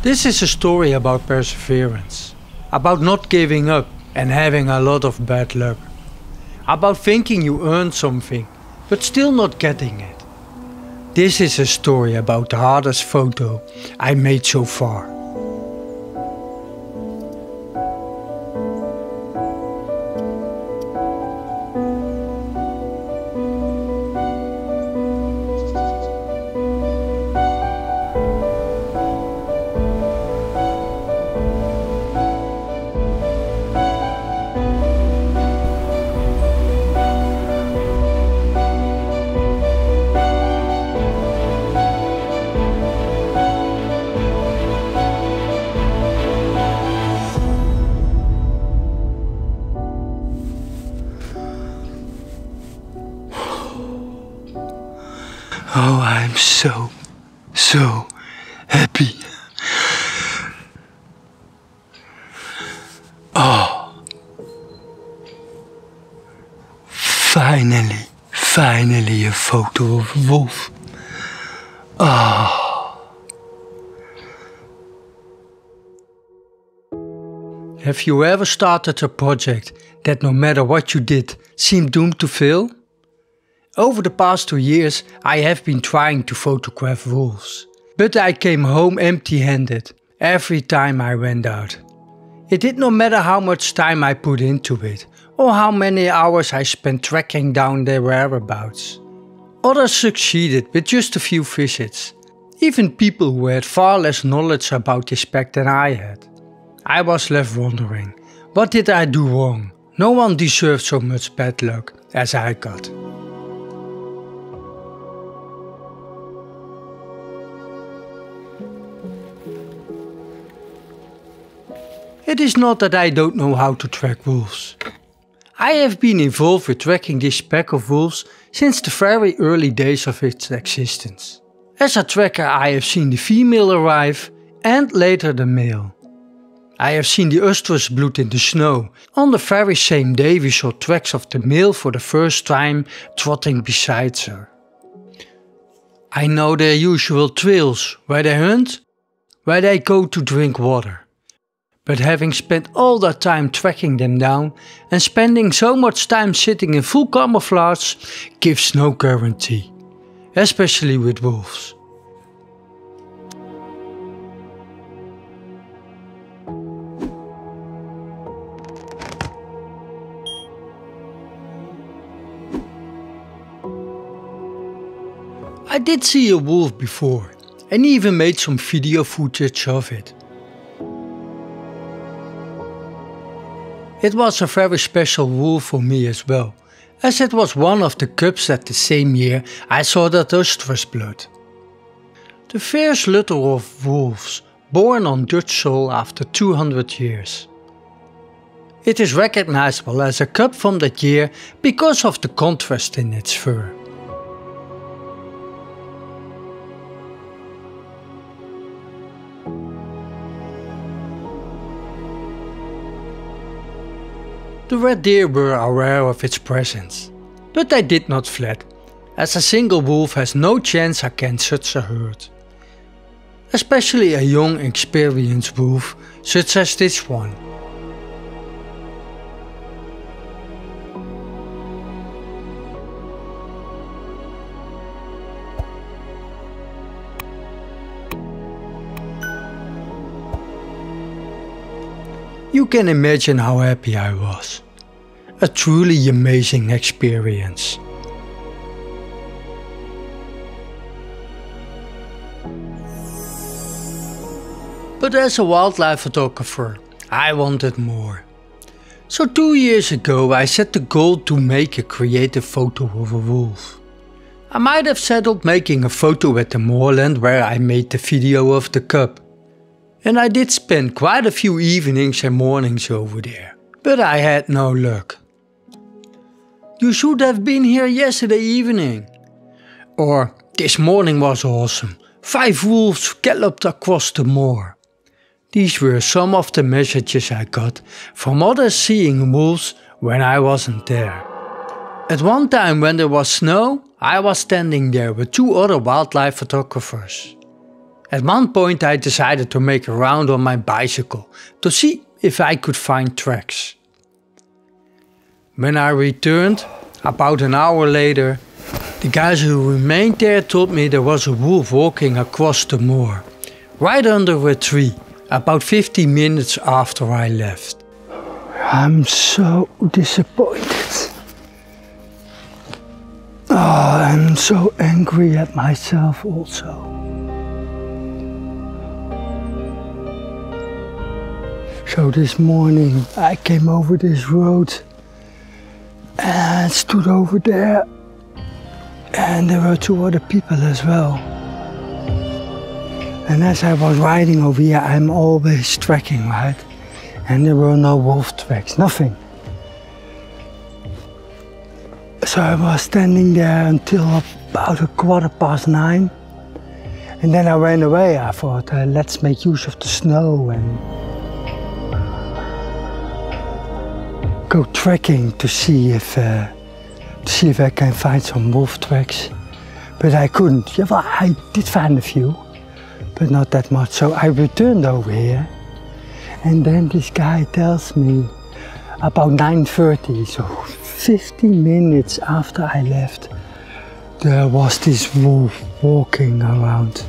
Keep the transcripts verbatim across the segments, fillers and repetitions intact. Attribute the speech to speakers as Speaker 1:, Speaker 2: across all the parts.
Speaker 1: This is a story about perseverance, about not giving up and having a lot of bad luck, about thinking you earned something but still not getting it. This is a story about the hardest photo I made so far.
Speaker 2: Oh, I'm so, so happy. Oh. Finally, finally a photo of a wolf. Oh.
Speaker 1: Have you ever started a project that no matter what you did seemed doomed to fail? Over the past two years I have been trying to photograph wolves, but I came home empty-handed every time I went out. It did not matter how much time I put into it, or how many hours I spent tracking down their whereabouts. Others succeeded with just a few visits, even people who had far less knowledge about this pack than I had. I was left wondering, what did I do wrong? No one deserved so much bad luck as I got. It is not that I don't know how to track wolves. I have been involved with tracking this pack of wolves since the very early days of its existence. As a tracker I have seen the female arrive and later the male. I have seen the ostrich blood in the snow. On the very same day we saw tracks of the male for the first time trotting beside her. I know their usual trails, where they hunt, where they go to drink water. But having spent all that time tracking them down and spending so much time sitting in full camouflage gives no guarantee, especially with wolves. I did see a wolf before and even made some video footage of it. It was a very special wolf for me as well, as it was one of the cubs that the same year I saw that ostrich blood. The fierce litter of wolves, born on Dutch soil after two hundred years. It is recognizable as a cub from that year because of the contrast in its fur. The red deer were aware of its presence, but they did not flee, as a single wolf has no chance against such a herd. Especially a young experienced wolf such as this one. You can imagine how happy I was. A truly amazing experience. But as a wildlife photographer, I wanted more. So two years ago I set the goal to make a creative photo of a wolf. I might have settled making a photo at the moorland where I made the video of the cub. And I did spend quite a few evenings and mornings over there, but I had no luck. You should have been here yesterday evening. Or, this morning was awesome. Five wolves galloped across the moor. These were some of the messages I got from others seeing wolves when I wasn't there. At one time when there was snow, I was standing there with two other wildlife photographers. At one point I decided to make a round on my bicycle to see if I could find tracks. When I returned, about an hour later, the guys who remained there told me there was a wolf walking across the moor, right under a tree, about fifteen minutes after I left.
Speaker 2: I'm so disappointed. Oh, I'm so angry at myself also. So this morning I came over this road and stood over there, and there were two other people as well. And as I was riding over here, I'm always tracking, right? And there were no wolf tracks, nothing. So I was standing there until about a quarter past nine. And then I ran away. I thought, uh, let's make use of the snow and go trekking to see if uh, to see if I can find some wolf tracks. But I couldn't. Yeah, well, I did find a few, but not that much. So I returned over here, and then this guy tells me about nine thirty, so fifteen minutes after I left, there was this wolf walking around.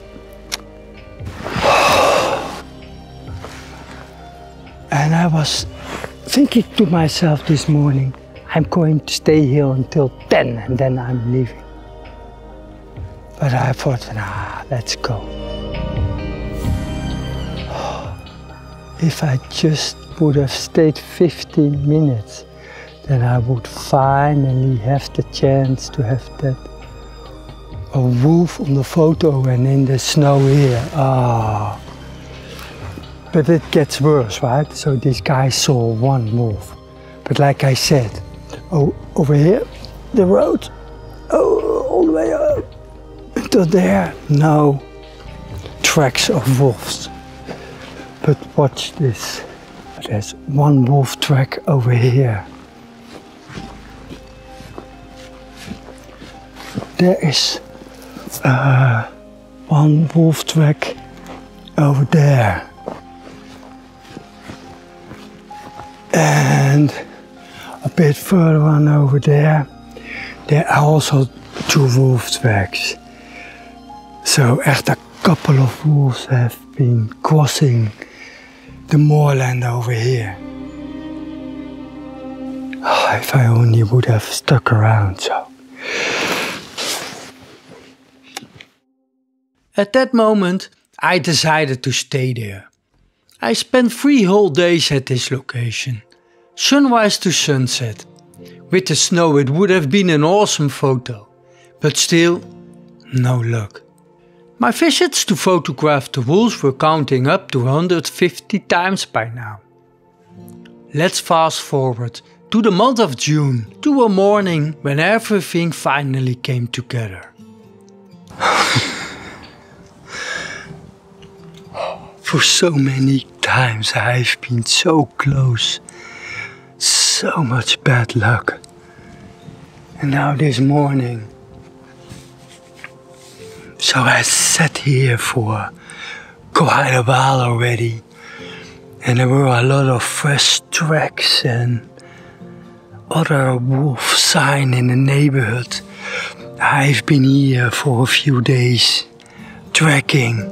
Speaker 2: And I was thinking to myself this morning, I'm going to stay here until ten and then I'm leaving. But I thought, nah, let's go. If I just would have stayed fifteen minutes, then I would finally have the chance to have that a wolf on the photo and in the snow here. Ah. But it gets worse, right? So this guy saw one wolf. But like I said, oh, over here, the road, oh, all the way up until there, no tracks of wolves. But watch this, there's one wolf track over here. There is uh, one wolf track over there. And a bit further on over there, there are also two wolf tracks. So echt a couple of wolves have been crossing the moorland over here. Oh, if I only would have stuck around, so.
Speaker 1: At that moment, I decided to stay there. I spent three whole days at this location, sunrise to sunset. With the snow it would have been an awesome photo, but still, no luck. My visits to photograph the wolves were counting up to one hundred fifty times by now. Let's fast forward to the month of June, to a morning when everything finally came together.
Speaker 2: For so many times I've been so close, so much bad luck. And now this morning, so I sat here for quite a while already, and there were a lot of fresh tracks and other wolf sign in the neighborhood. I've been here for a few days, tracking.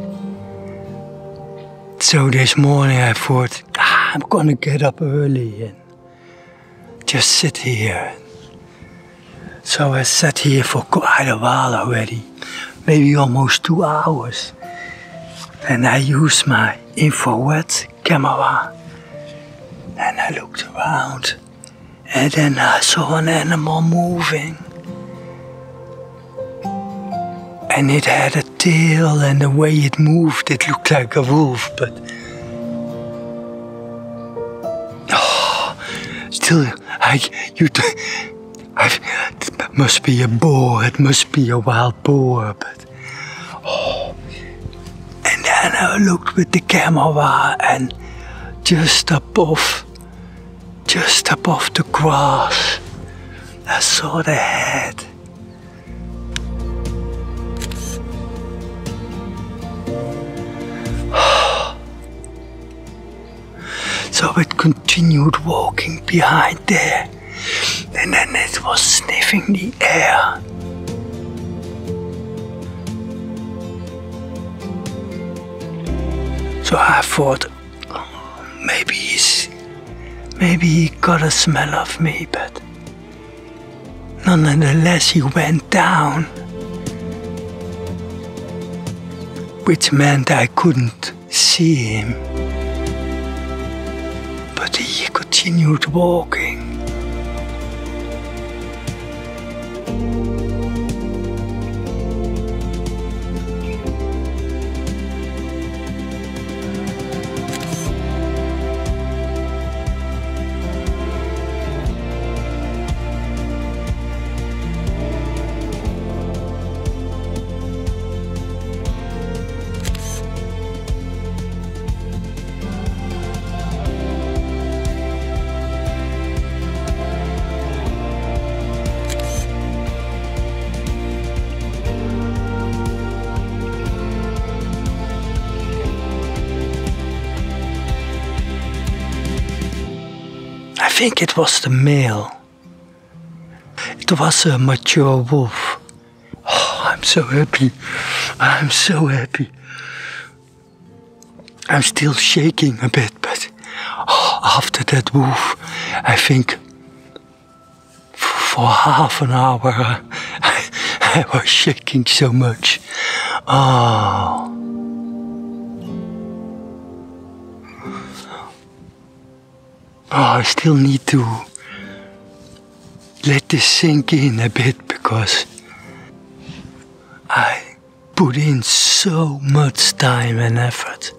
Speaker 2: So this morning I thought, ah, I'm gonna get up early and just sit here. So I sat here for quite a while already, maybe almost two hours. And I used my infrared camera and I looked around, and then I saw an animal moving. And it had a tail, and the way it moved, it looked like a wolf, but oh, still, I, you, I, it must be a boar, it must be a wild boar, but oh. And then I looked with the camera, and just above, just above the grass, I saw the head. So it continued walking behind there, and then it was sniffing the air. So I thought, oh, maybe he's, maybe he got a smell of me, but nonetheless he went down, which meant I couldn't see him. But he continued walking. I think it was the male. It was a mature wolf. Oh, I'm so happy. I'm so happy. I'm still shaking a bit, but oh, after that wolf, I think for half an hour I, I was shaking so much. Oh. Oh, I still need to let this sink in a bit because I put in so much time and effort.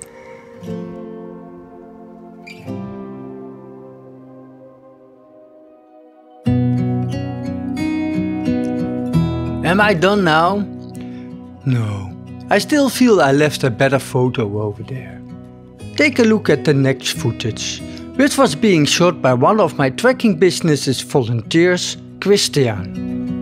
Speaker 1: Am I done now? No. I still feel I left a better photo over there. Take a look at the next footage, which was being shot by one of my trekking business's volunteers, Christian.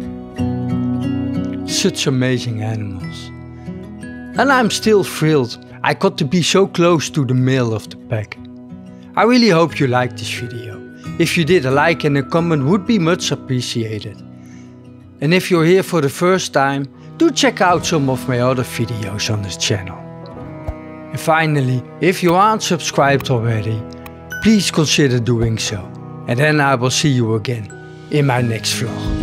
Speaker 1: Such amazing animals. And I'm still thrilled I got to be so close to the male of the pack. I really hope you liked this video. If you did, a like and a comment would be much appreciated. And if you're here for the first time, do check out some of my other videos on this channel. And finally, if you aren't subscribed already, please consider doing so. And then I will see you again in my next vlog.